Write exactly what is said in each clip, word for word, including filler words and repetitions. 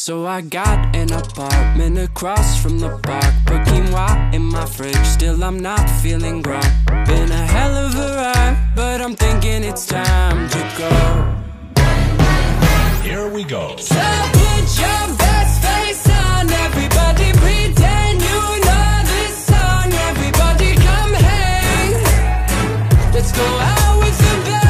So I got an apartment across from the park. Put quinoa in my fridge, still I'm not feeling grown. Been a hell of a ride, but I'm thinking it's time to go. Here we go. So put your best face on, everybody pretend you know this song. Everybody come hang, let's go out with a bang.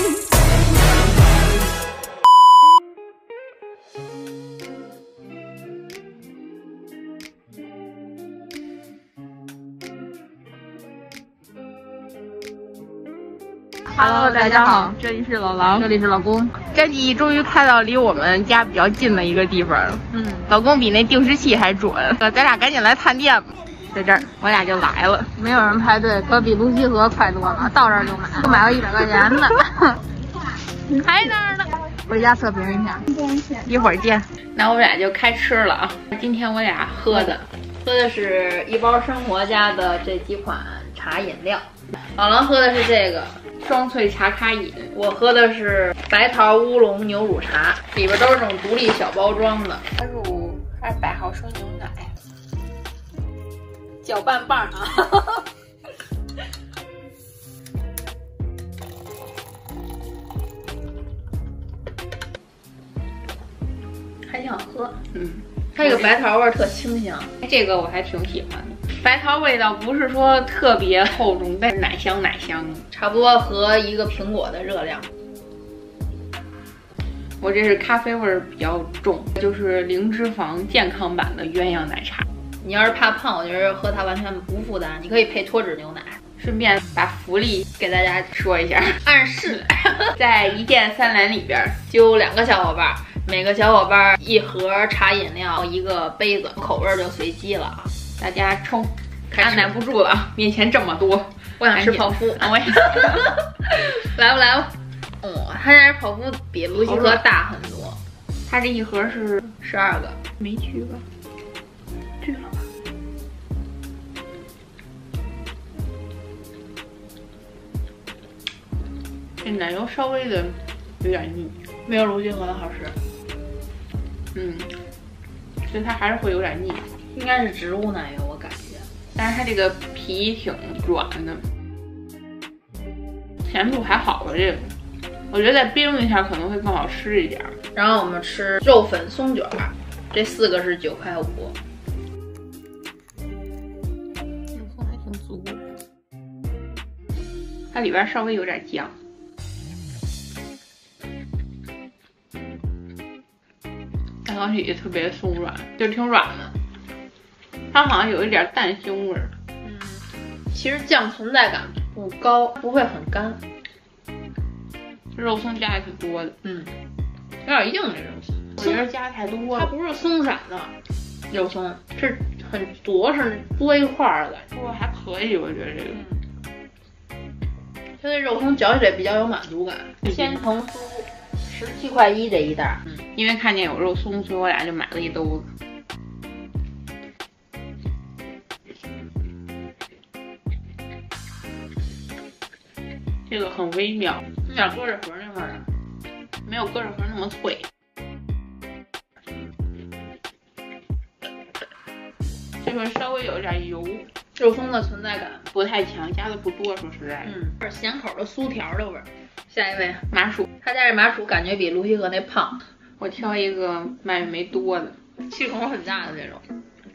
Hello， 大家好，这里是老狼，这里是老公。这集终于开到离我们家比较近的一个地方了。嗯，老公比那定时器还准。咱俩赶紧来探店吧。在这儿，我俩就来了，没有人排队，可比泸溪河快多了。到这儿就买，就买了一百块钱的。还那儿呢，回家测评一下。一会儿见。那我们俩就开吃了啊。今天我俩喝的，喝的是一包生活家的这几款茶饮料。老狼喝的是这个双萃茶咖饮，我喝的是白桃乌龙牛乳茶，里边都是这种独立小包装的。加入二百毫升牛奶，搅拌棒啊！还挺好喝，嗯，它这个白桃味特清香，这个我还挺喜欢的。白桃味道不是说特别厚重，但是奶香奶香，差不多和一个苹果的热量。我这是咖啡味比较重，就是零脂肪健康版的鸳鸯奶茶。你要是怕胖，我觉得喝它完全无负担，你可以配脱脂牛奶。顺便把福利给大家说一下，暗示在一键三连里边就两个小伙伴，每个小伙伴一盒茶饮料，一个杯子，口味就随机了啊。大家冲！按耐不住了啊！面前这么多，我想吃泡芙，我也来不来吧？哦，他家这泡芙比泸溪河大很多，他这一盒是十二个，没去吧？去了吧？这奶油稍微的有点腻，没有泸溪河的好吃。嗯，所以它还是会有点腻。应该是植物奶油，我感觉，但是它这个皮挺软的，甜度还好吧？这个，我觉得再冰一下可能会更好吃一点。然后我们吃肉粉松卷，这四个是九块五，肉松还挺足，它里边稍微有点酱。蛋糕体特别松软，就挺软的。它好像有一点蛋腥味儿，嗯，其实酱存在感不高，不会很干。肉松加的挺多的，嗯，有点硬这肉松，我觉得加太多了。它不是松散的肉松，是很多是多一块儿的，不过还可以，我觉得这个。它这肉松嚼起来比较有满足感。千层酥十七块一这一袋，嗯，因为看见有肉松，所以我俩就买了一兜子。这个很微妙，有点鸽子盒那味儿，没有鸽子盒那么脆。这个稍微有点油，肉松的存在感不太强，加的不多，说实在的。嗯，是咸口的酥条的味儿。下一位麻薯，他家这麻薯感觉比泸溪河那胖。我挑一个麦没多的，气孔很大的那种。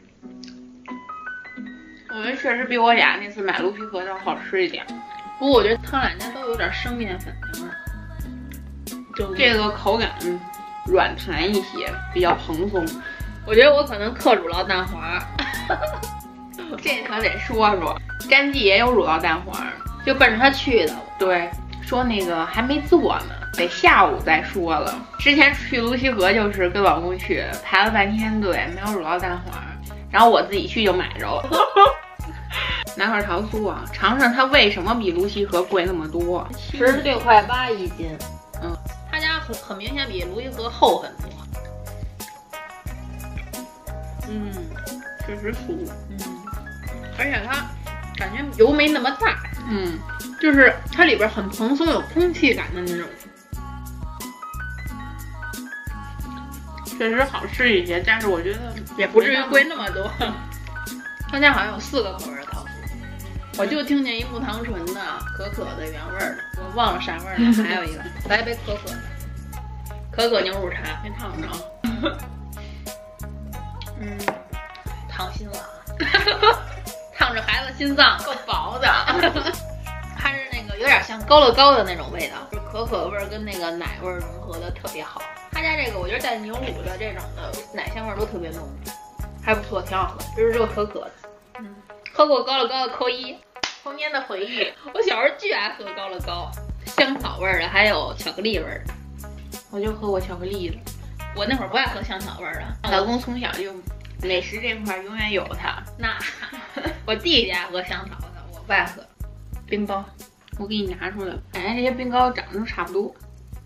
我觉得确实比我俩那次买泸溪河的好吃一点。不过我觉得他俩家都有点生面粉味儿，就这个口感软弹一些，比较蓬松。我觉得我可能克乳酪蛋黄，这可得说说，詹记也有乳酪蛋黄，就奔着他去的。对，说那个还没做呢，得下午再说了。之前去泸溪河就是跟老公去，排了半天队，没有乳酪蛋黄，然后我自己去就买着了。拿块桃酥啊，尝尝它为什么比泸溪河贵那么多？十六块八一斤。嗯，他家很很明显比泸溪河厚很多。嗯，确实酥。嗯，而且它感觉油没那么大。嗯，就是它里边很蓬松，有空气感的那种。 确实好吃一些，但是我觉得也不至于贵那么多。他家好像有四个口味的桃酥，我就听见一木糖醇的、可可的、原味的，我忘了啥味儿了。还有一个来一杯可可的，可可牛乳茶， 没烫着。 嗯，烫心了，烫着孩子心脏，够薄的。它是那个有点像高乐高的那种味道，就是可可味儿跟那个奶味儿融合的特别好。他家这个我觉得带牛乳的这种的奶香味儿都特别浓，还不错，挺好喝。这是热可可的，嗯，喝过高乐高的扣一，童年的回忆。我小时候巨爱喝高乐高，香草味儿的，还有巧克力味儿的。 我就喝过巧克力的， 我那会儿不爱喝香草味儿的。 老公从小就美食这块永远有他。 那我弟弟爱喝香草的，我不爱喝。冰糕， 我给你拿出来，感觉这些冰糕长得都差不多。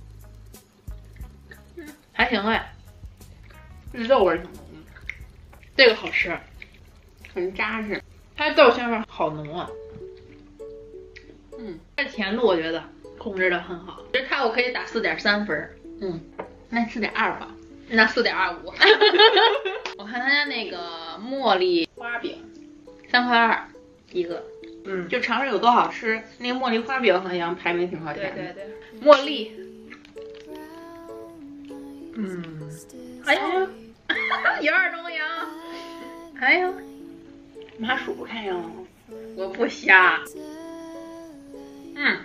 嗯，还行哎， 肉味挺浓的， 这个好吃， 很扎实， 它豆馅味好浓啊。 嗯， 这甜度我觉得控制的很好，其实它我可以打四点三分。 嗯，那四点二吧， 那四点二五。我看他家那个茉莉花饼，三块二一个。嗯， 就尝尝有多好吃。那个茉莉花饼好像排名挺靠前的。 对对对，茉莉。嗯，哎呀，有点东西啊。哎呀， 麻薯看上了吗？ 我不瞎。嗯，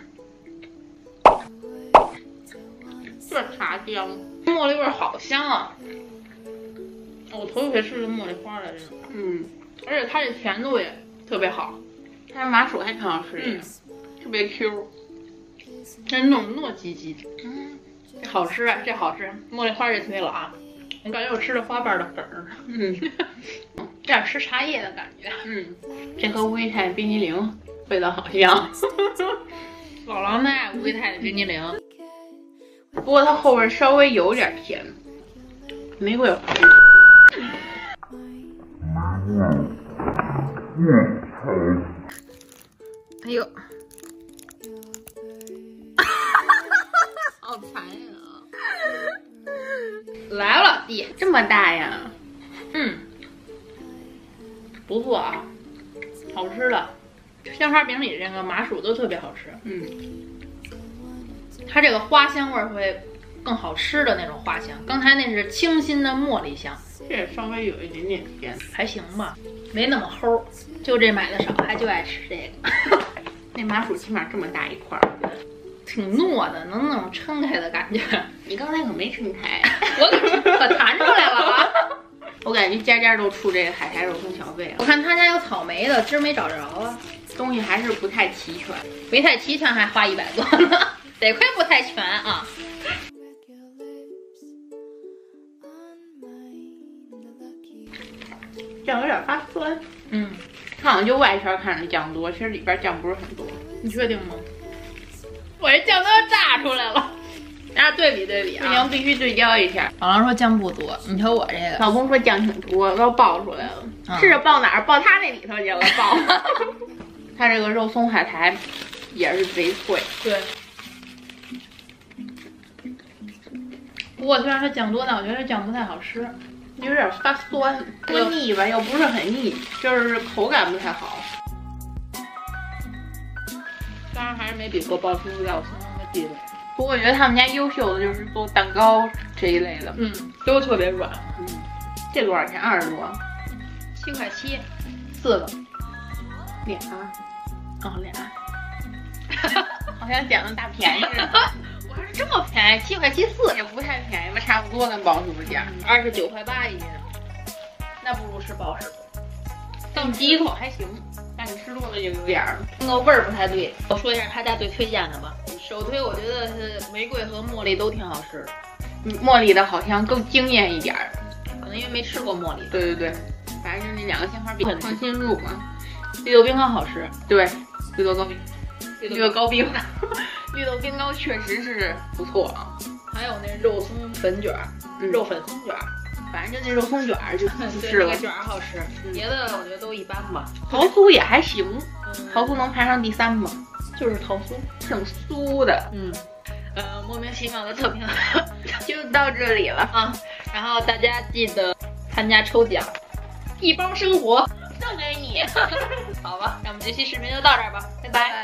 这茶香，茉莉味好香啊！我头一回吃茉莉花的这种。 嗯， 而且它这甜度也特别好。 它麻薯还挺好吃的，嗯、特别 Q， 这那种糯叽叽的，嗯，这好吃啊，这好吃。茉莉花这推了啊，我感觉我吃了花瓣的粉儿，嗯，有点吃茶叶的感觉， 嗯，这和乌龟泰冰激凌味道好像。 老狼爱乌龟泰的冰激凌， 不过它后味稍微有点甜，玫瑰花。 哎呦，好残忍啊！来了，弟， 这么大呀？ 嗯，不错啊，好吃的。香花饼里这个麻薯都特别好吃。 嗯， 它这个花香味会更好吃的那种花香，刚才那是清新的茉莉香， 这稍微有一点点甜， 还行吧，没那么齁。就这买的少，还就爱吃这个。 那麻薯起码这么大一块儿， 挺糯的，能那种撑开的感觉。 你刚才可没撑开， 我可可弹出来了啊！ 我感觉家家都出这个海苔肉松小贝了。 我看他家有草莓的，今儿没找着啊。 东西还是不太齐全， 没太齐全还花一百多呢，得亏不太全啊。 酱有点发酸， 嗯， 它好像就外圈看着酱多，其实里边酱不是很多。 你确定吗？我这酱都要炸出来了，大家对比对比啊！ 不行，必须对焦一下。 老狼说酱不多，你瞅我这个。 老公说酱挺多，都爆出来了。嗯、是爆哪儿？爆他那里头去了，爆。他这个肉松海苔也是贼脆。 对。不过虽然它酱多，但我觉得这酱不太好吃。 有点发酸，不腻吧，又不是很腻，就是口感不太好。 当然还是没比过爆出在我心中的地位。 不过我觉得他们家优秀的就是做蛋糕这一类的， 嗯，都特别软。 嗯，这多少钱？二十多， 七块七， 四个，俩， 哦俩， 好像捡了大便宜似的。 我还是这么便宜，七块七四， 也不太便宜吧，差不多跟包叔家， 二十九块八一斤，那不如吃包师傅。 但第一口还行，但你吃多了就有点儿， 那个味儿不太对。我说一下他家最推荐的吧，首推我觉得是玫瑰和茉莉都挺好吃的， 嗯，茉莉的好像更惊艳一点儿， 可能因为没吃过茉莉。 对对对，反正就那两个鲜花饼很放心入嘛。 绿豆冰糕好吃， 对，绿豆糕饼， 绿豆糕饼。 绿豆冰糕确实是不错啊， 还有那肉松粉卷，嗯、肉粉松卷， 反正就那肉松卷就就是了。那个卷好吃，别的我觉得都一般吧。 桃酥也还行，嗯、桃酥能排上第三吗？ 就是桃酥， 挺酥的。 嗯，呃，莫名其妙的测评就到这里了啊。 然后大家记得参加抽奖，一包生活赠给你。好吧，那我们这期视频就到这儿吧，拜拜。